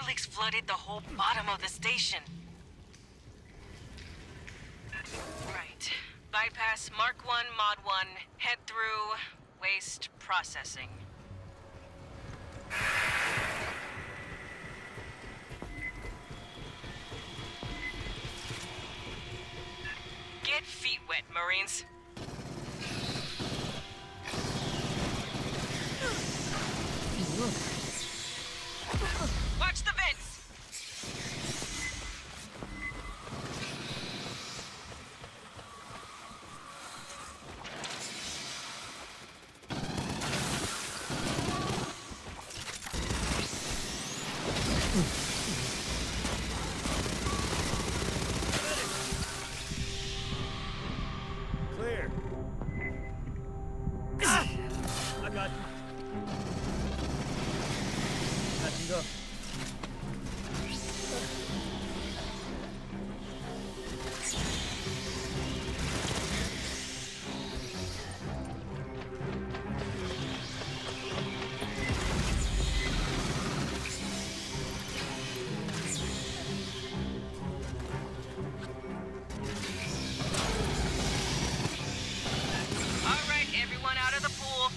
leaks flooded the whole bottom of the station. Right. Bypass Mark 1, Mod 1, head through waste processing. Get feet wet, Marines. Watch the vents! Clear. I got you. Touch and go. All right, everyone out of the pool.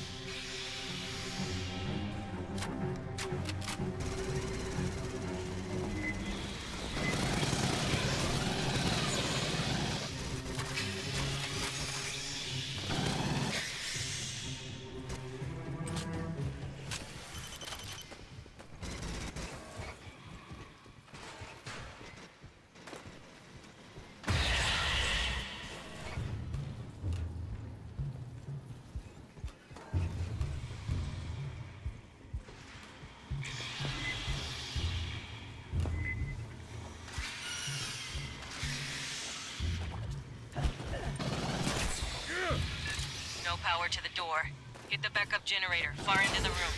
No power to the door. Hit the backup generator, far into the room.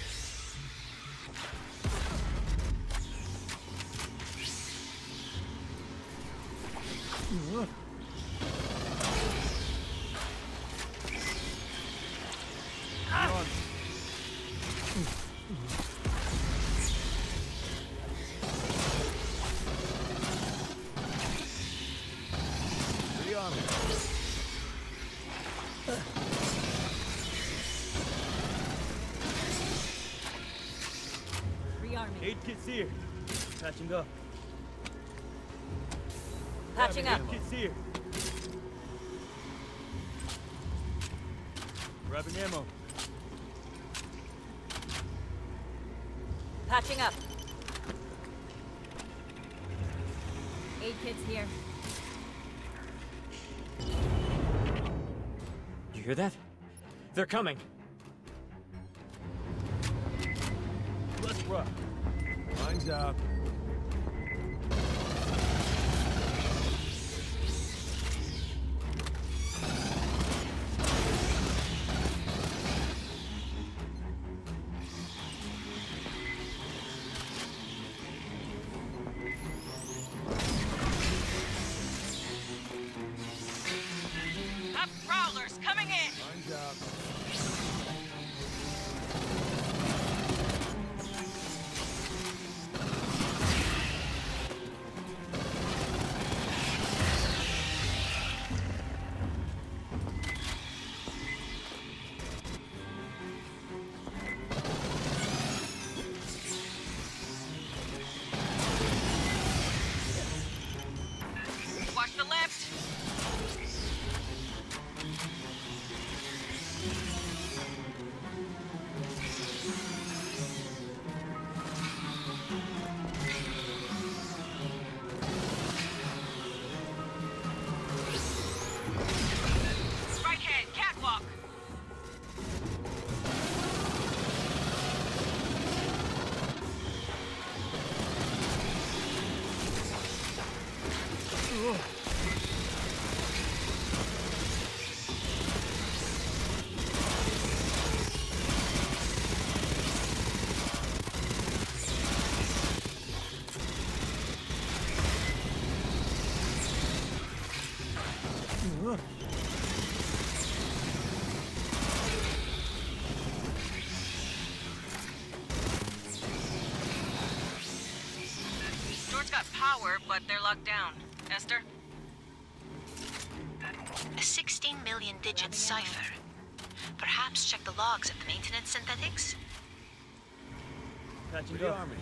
Pretty on it. Rearming. 8 kits here. Touch and go. Patching up. 8 kits here. Grabbing ammo. Patching up. 8 kids here. You hear that? They're coming. Let's rock. Mine's out. Up prowlers coming in! Mine's out. got power, but they're locked down. Esther? A 16 million digit cipher. Perhaps check the logs at the maintenance synthetics? Touch and For the go. army.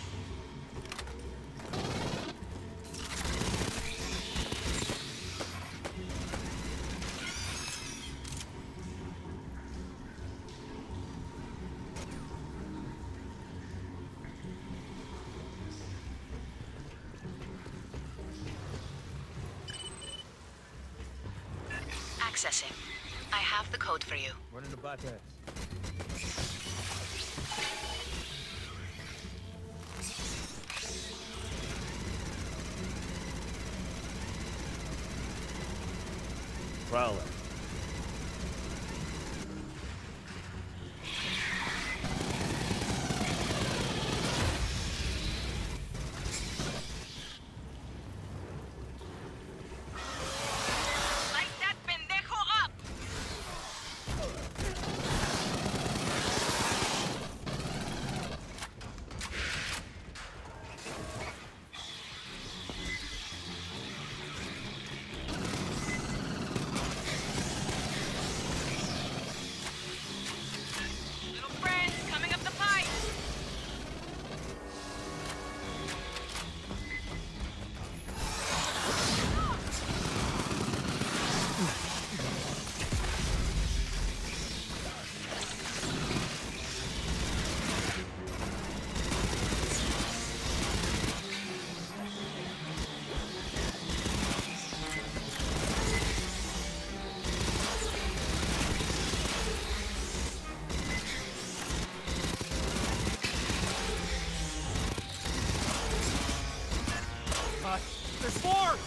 Accessing. I have the code for you. Running the bypass. Prowler. Light that pendejo up! Little friends coming up the pipe! There's more!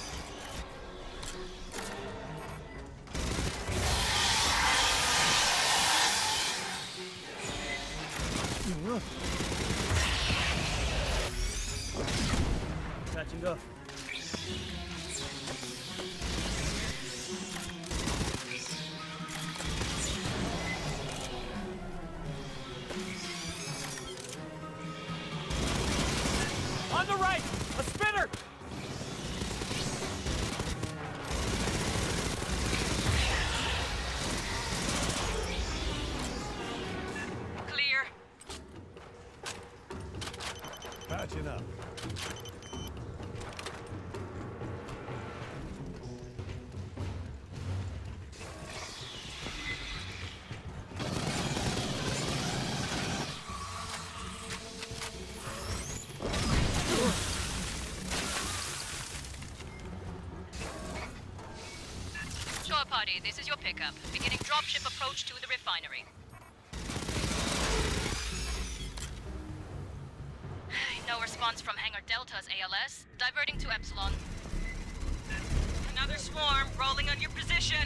Touch and go. On the right! A spinner! Clear. Patching up. Shore party, this is your pickup. Beginning dropship approach to the refinery. No response from Hangar Delta's ALS. Diverting to Epsilon. Another swarm rolling on your position.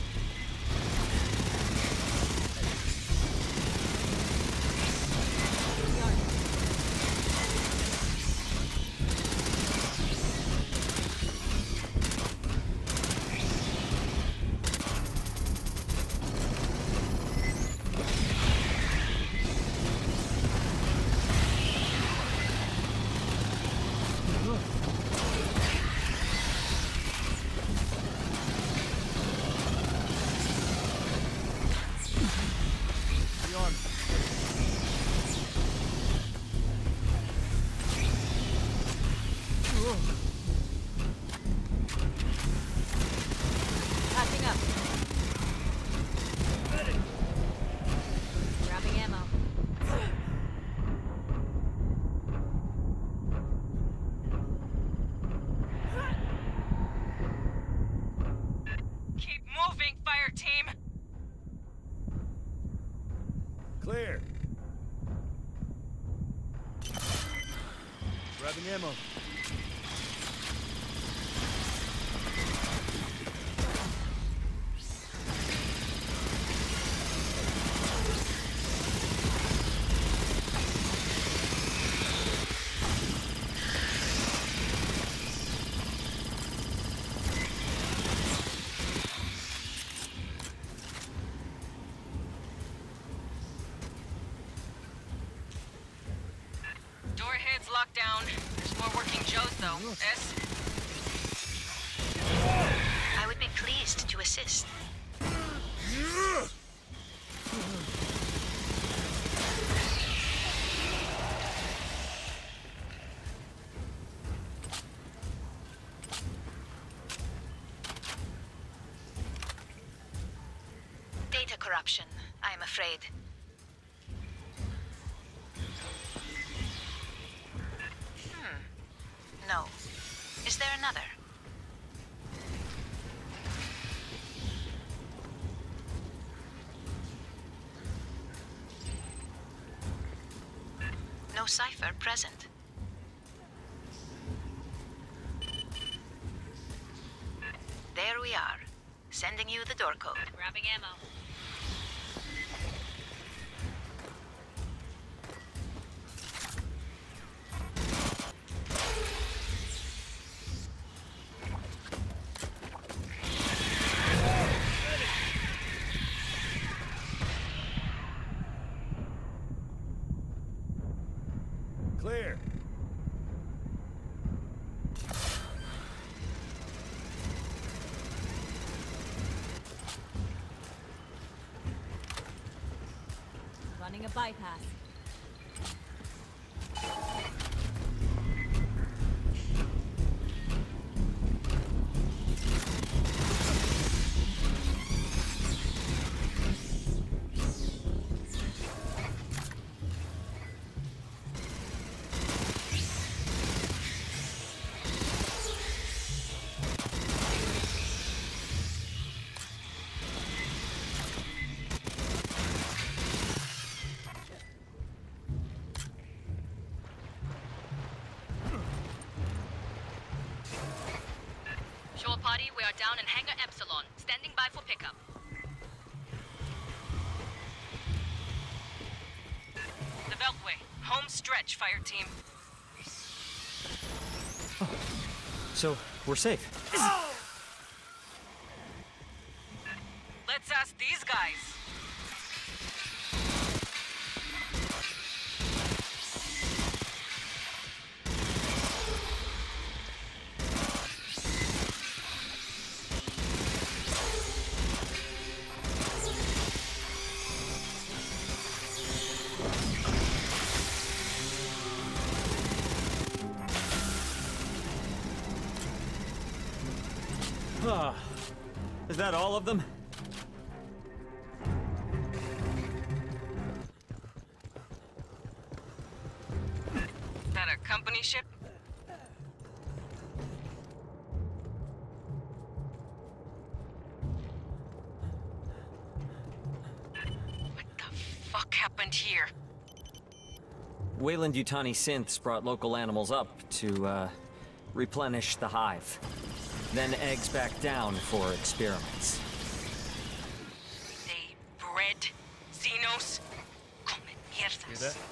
The army. Patching up. Grabbing ammo. Keep moving, fire team. Clear. Grabbing ammo. Door heads locked down. There's more working Joes, though. S? I would be pleased to assist. Data corruption, I am afraid. No. Is there another? No cipher present. There we are. Sending you the door code. Grabbing ammo. Clear. Running a bypass. Shore party, we are down in Hangar Epsilon. Standing by for pickup. The Beltway. Home stretch, fire team. So, we're safe. Let's ask these guys. Is that all of them? That a company ship? What the fuck happened here? Wayland Yutani synths brought local animals up to, replenish the hive. Then eggs back down for experiments. They bred Xenos? Come mierdas. Hear that?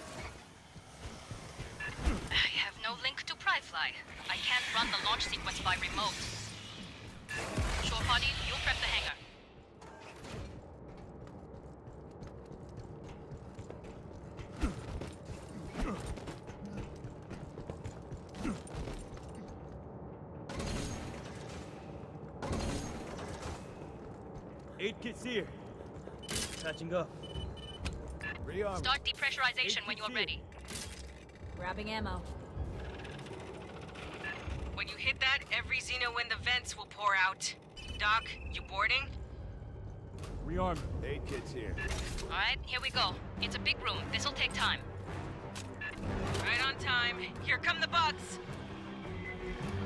I have no link to Pryfly. I can't run the launch sequence by remote. Shore party, you'll prep the hangar. Aid kit's here. Patching up. Rearm. Start depressurization when you are ready. Grabbing ammo. When you hit that, every Xeno in the vents will pour out. Doc, you boarding? Rearm. Aid kit's here. Alright, here we go. It's a big room. This'll take time. Right on time. Here come the bugs.